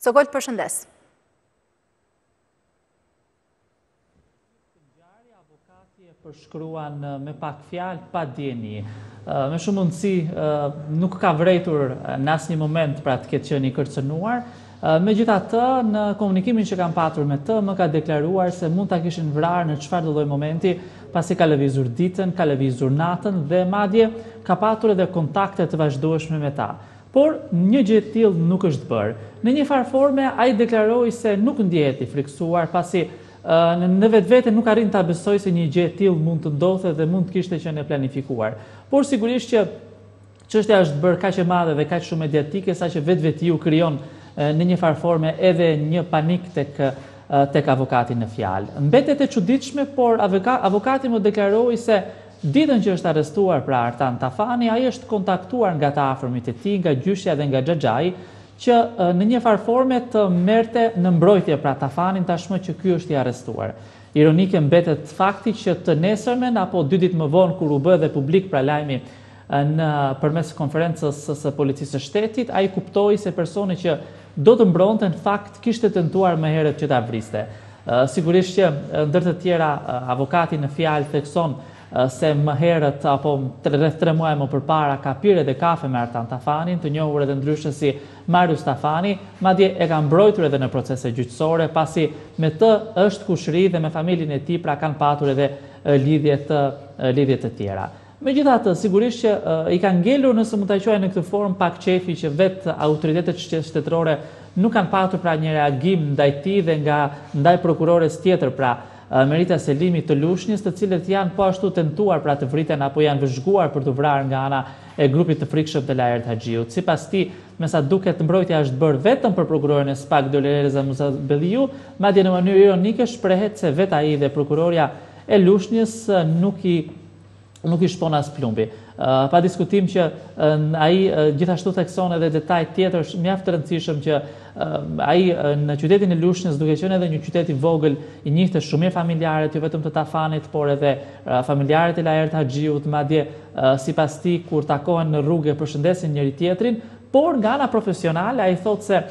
Sokol, përshëndes. Avokati e përshkruan me pak fjalë pa dieni. Me shumë mundësi nuk ka vërejtur në asnjë moment pra të ketë qenë i kërcënuar. Megjithatë, në komunikimin që kam patur me të, më ka deklaruar se mund ta kishin vrarë në çfarëdo lloj momenti, pasi ka lëvizur ditën, ka lëvizur natën dhe madje ka patur edhe kontakte të vazhdueshme me ta. Por një gjë e tillë nuk është bërë. Në një farë forme ai deklaroi se nuk ndihet i friksuar, pasi në vetvete nuk arrin ta besoj se një gjë e tillë mund të ndodhte dhe mund të kishte qenë e planifikuar. Por sigurisht që çështja është bërë kaq e madhe dhe kaq shumë mediatike saqë vetvetiu krijon në një farë forme edhe një panik tek avokati në fjalë. Mbetet e çuditshme, por avokati më deklaroi se ditën që është arrestuar pra Artan Tafani, ai është kontaktuar nga të afërmit e tij, nga gjyshja dhe nga Xhaxhai, që në një farë forme të merrte në mbrojtje pra Tafanin tashmë që ky është i arrestuar. Ironike mbetet fakti që të nesërmen apo 2 ditë më vonë kur u bë dhe publik pra lajmi përmes konferencës së policisë së shtetit, ai kuptoi se personi që do të mbronte në fakt kishte tentuar më herët që ta vriste. Sigurisht që ndër të tjera avokati në fjalë thekson se më herët apo rreth 3 muaj më përpara ka pirë edhe kafe me Artan Tafanin, të njohur edhe ndryshe si Marius Tafani, madje e ka mbrojtur edhe në procese gjyqësore, pasi me të është kushëri dhe me familjen e tij pra kanë patur edhe lidhje të tjera. Megjithatë, sigurisht që i ka ngelur, nëse mund ta quaj në këtë formë, pak qefi që vetë autoritetet shtetërore nuk kanë patur pra një reagim ndaj tij dhe ndaj prokurores tjetër pra Merita Selimi të Lushnjës, të cilët janë po ashtu tentuar pra të vriten apo janë vëzhguar për të vrarë nga ana e grupit të frikshëm të Lajert Haxhiut. Sipas tij, me sa duket mbrojtja është bërë vetëm për prokurorin e SPAK Doloreza Musabelliu, madje në mënyrë ironike shprehet se vetë ai dhe prokuroria e Lushnjës nuk i shpon as plumbi. Pa diskutim që ai gjithashtu thekson edhe detaj tjetër mjaft të rëndësishëm që ai në qytetin e Lushnjës, duke qenë edhe një qytet i vogël, i njihte shumë familjarët, jo vetëm të Tafanit, por edhe familjarët e Lajert Haxhiut, madje sipas tij kur takohen në rrugë përshëndesin njëri tjetrin, por nga ana profesionale ai thotë se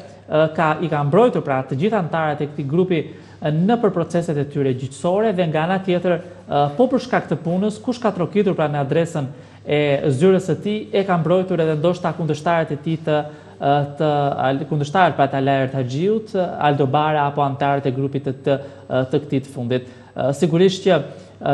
i ka mbrojtur pra të gjithë anëtarët e këtij grupi në për proceset e tyre gjyqësore dhe nga ana tjetër po për shkak të punës, kush ka trokitur pra në adresën e zyrës së tij e ka mbrojtur edhe ndoshta kundërshtarët e tij kundërshtarët pra të Lajert Haxhiut, Aldo Bara apo anëtarët e grupit të këtij të fundit. Sigurisht që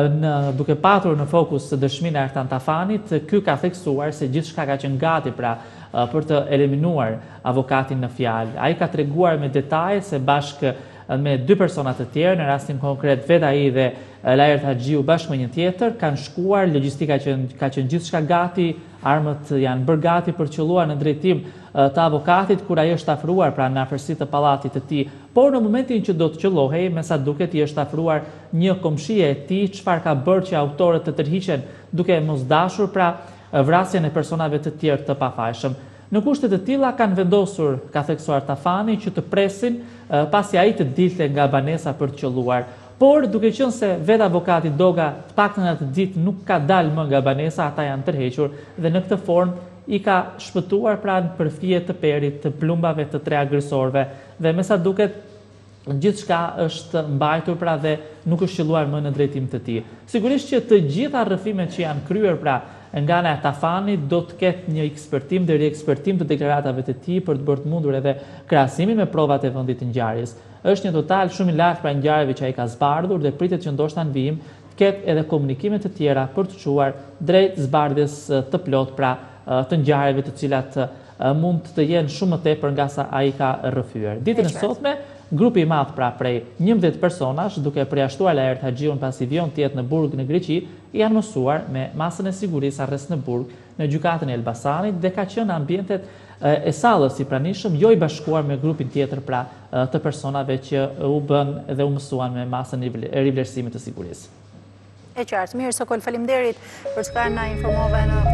duke patur në fokus dëshminë e Artan Tafanit, ky ka theksuar se gjithçka ka qenë gati pra për të eliminuar avokatin në fjalë. Ai ka treguar me detaje se bashkë me 2 persona të tjerë, në rastin konkret vetë ai dhe Lajert Haxhiu bashkë me një tjetër, kanë shkuar, logjistika ka qenë gjithçka gati, armët janë bërë gati për të qelluar në drejtim të avokatit kur ai është afruar pra në afërsi të pallatit të tij. Por në momentin që do të qellohej, me sa duket i është afruar një komshie e tij, çfarë ka bërë që autorët të tërhiqen duke mos dashur pra vrasjen e personave të tjerë të pafajshëm. Në kushte të tilla kanë vendosur, ka theksuar Tafani, që të presin pasi ai të dilte nga banesa për të qelluar. Por duke qenë se vetë avokati Doga paktën atë ditë nuk ka dalë më nga banesa, ata janë tërhequr dhe në këtë formë i ka shpëtuar pra në përfije të perit, të plumbave të 3 agresorëve dhe me sa duket gjithçka është mbajtur pra dhe nuk është qelluar më në drejtim të tij. Sigurisht që të gjitha rrëfimet që janë kryer pra nga ana e Tafanit do të ketë një ekspertim dhe riekspertim të deklaratave të tij për të bërë të mundur edhe krahasimin me provat e vendit të ngjarjes. Është një total shumë i lartë pra ngjarjeve që ai ka zbardhur dhe pritet që ndoshta në vijim të ketë edhe komunikime të tjera për të çuar drejt zbardhjes të plot pra të ngjarjeve të cilat mund të jenë shumë më tepër nga sa ai ka rrëfyer. Ditën e sotme grupi i madh pra prej 11 personash, duke përjashtuar Lajert Haxhiun pasi vion të jetë në burg në Greqi, janë mësuar me masën e sigurisë arrest në burg në gjykatën e Elbasanit dhe ka qenë në ambientet e sallës i pranishëm, jo i bashkuar me grupin tjetër pra të personave që u bën dhe u mësuan me masën e rivlerësimit të sigurisë. E qartë, mirë Sokol, faleminderit për çka na informove në